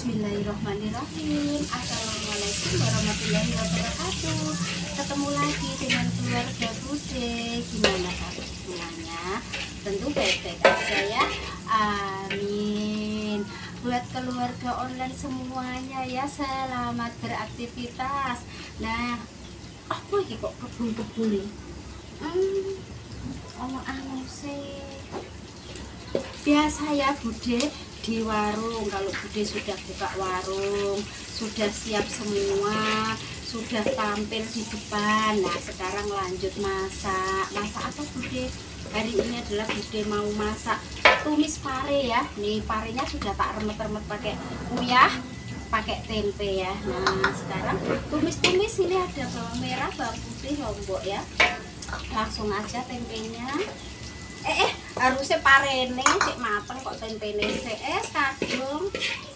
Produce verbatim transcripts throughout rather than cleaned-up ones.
Bismillahirrahmanirrahim. Assalamualaikum warahmatullahi wabarakatuh. Ketemu lagi dengan keluarga Bude. Gimana kabar semuanya? Tentu baik-baik aja ya. Amin. Buat keluarga online semuanya ya, selamat beraktivitas. Nah, apa ini kok kebun-kebun nih? Hmm, omong anu sih. Biasa ya Bude di warung, kalau Bude sudah buka warung, sudah siap semua, sudah tampil di depan. Nah sekarang lanjut masak. Masak apa Bude? Hari ini adalah Bude mau masak tumis pare ya. Nih parenya sudah tak remet-remet pakai uyah, pakai tempe ya. Nah sekarang tumis-tumis, ini ada bawang merah, bawang putih, lombok ya. Langsung aja tempenya. Eh, eh harusnya parene cek mateng kok tempene sik es kadung.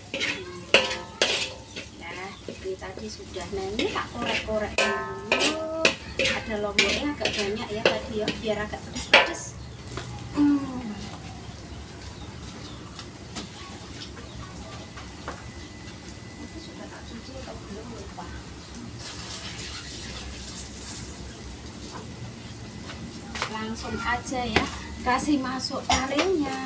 Nah, ini tadi sudah, nah ini tak korek-korek dulu. Ada lomboknya agak banyak ya tadi ya, biar agak pedes-pedes. Hmm. Itu sudah tak cuci atau belum lupa. Langsung aja ya, kasih masuk parenya.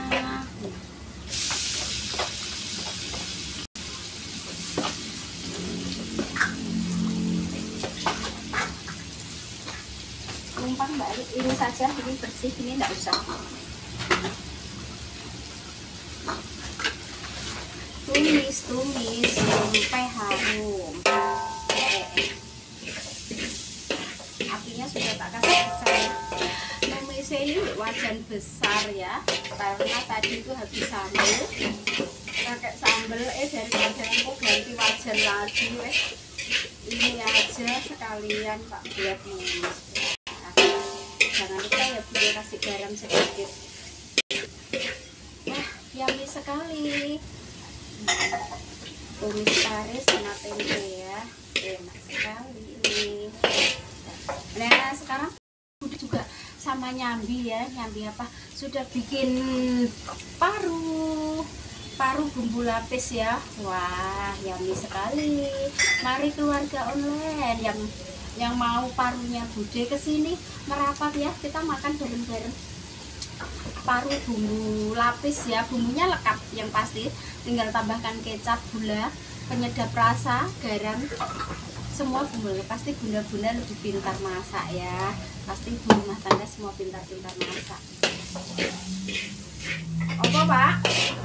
Numpang balik ini saja, ini bersih, ini enggak usah. Tumis, tumis sampai harum. Eh, eh. Apinya sudah tak kasih besar. Ini wajan besar ya, karena tadi itu habis sambal, pakai sambal eh daripada aku ganti wajan lagi eh ini aja sekalian Pak buat numis. Nah, jangan lupa ya Bude kasih garam sedikit. Wah yummy sekali. Hmm, tumis pare sama tempe ya, enak sekali ini. Nah sekarang Bude juga sama nyambi ya, nyambi apa, sudah bikin paru paru bumbu lapis ya. Wah yummy sekali. Mari keluarga online yang yang mau parunya Bude kesini merapat ya, kita makan bareng-bareng. Paru bumbu lapis ya, bumbunya lengkap yang pasti, tinggal tambahkan kecap, gula, penyedap rasa, garam, semua bumbu. Pasti bunda-bunda lebih pintar masak ya, pasti ibu rumah tangga semua pintar-pintar masak. Apa Pak?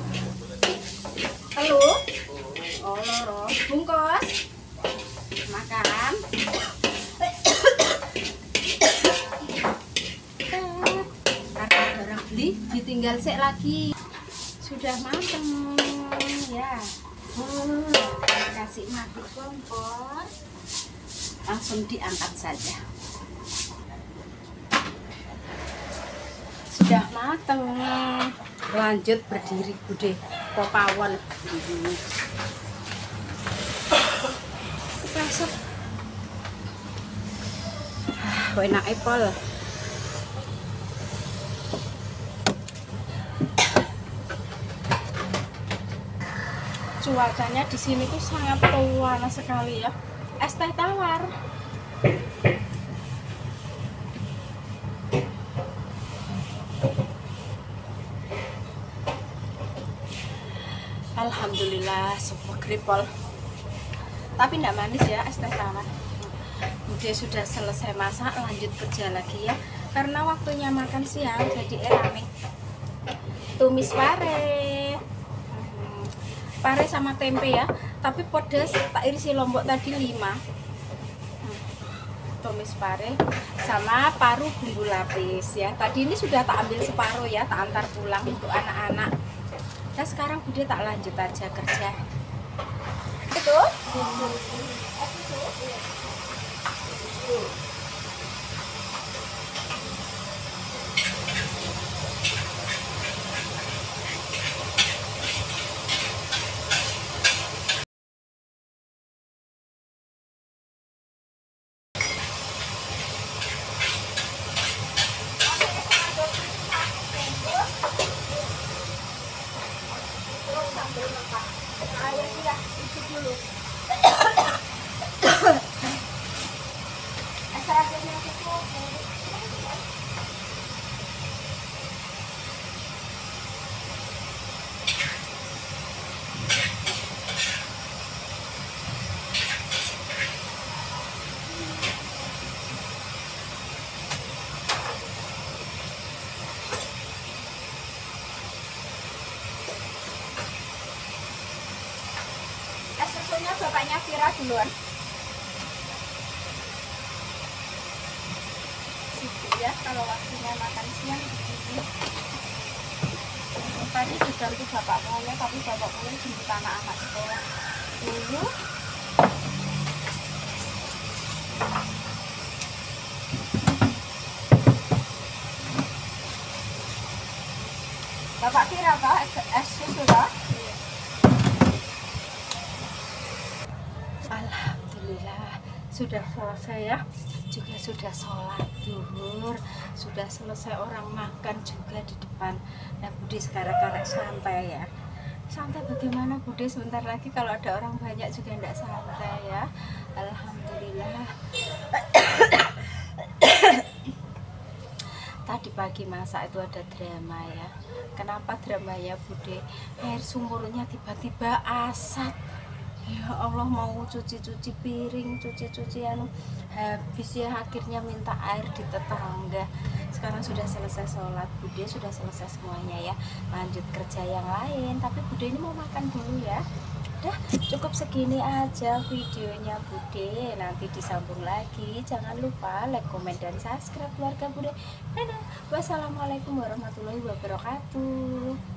Telur? Oh loro, bungkus makan. Karena barang beli ditinggal sek lagi, sudah mateng ya. Hmm, kasih mati kompor, langsung diangkat saja. Sudah mateng, lanjut berdiri Bude popawon. Masuk. Enak apel. Cuacanya di sini tuh sangat panas sekali ya. Es teh tawar. Alhamdulillah super kripol. Tapi enggak manis ya es teh tawar. Bude sudah selesai masak, lanjut kerja lagi ya. Karena waktunya makan siang jadi rame. Tumis pare. Pare sama tempe ya, tapi pedas, tak irisi lombok tadi lima. Tumis pare sama paru bumbu lapis ya. Tadi ini sudah tak ambil separuh ya, tak antar pulang untuk anak-anak. Nah sekarang Bude tak lanjut aja kerja. Itu sambil makan. Ayo sudah itu dulu. Seragamnya cukup. Es susunya bapaknya Vira duluan. Ya kalau waktunya makan siang begini. Tadi diganti bapak mulai, tapi bapak mulai jemput anak anak sekolah dulu. Bapak kira apa es, es susu lah? Alhamdulillah sudah selesai ya, juga sudah sholat zuhur, sudah selesai orang makan juga di depan. Nah Bude sekarang karek santai ya, santai bagaimana Bude, sebentar lagi kalau ada orang banyak juga tidak santai ya. Alhamdulillah. Tadi pagi masak itu ada drama ya. Kenapa dramanya Bude? Air sumurnya tiba-tiba asat. Ya Allah, mau cuci-cuci piring, cuci-cuci anu habis ya, akhirnya minta air di tetangga. Sekarang sudah selesai sholat, Bude sudah selesai semuanya ya, lanjut kerja yang lain. Tapi Bude ini mau makan dulu ya. Udah cukup segini aja videonya Bude, nanti disambung lagi. Jangan lupa like, komen, dan subscribe keluarga Bude. Dadah. Wassalamualaikum warahmatullahi wabarakatuh.